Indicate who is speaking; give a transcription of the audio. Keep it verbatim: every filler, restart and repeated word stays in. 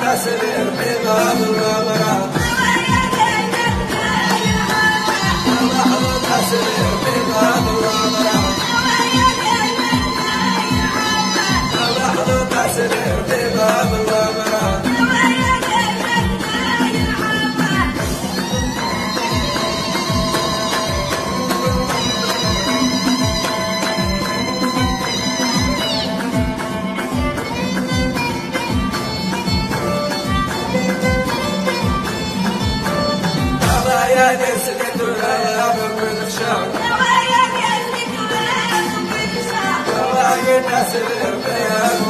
Speaker 1: تسرير في باب الغبرات لحظة تسرير في باب الغبرات لحظة تسرير في باب الغبرات يا نسلك ولا بكل شعر يا نسلك ولا بكل شعر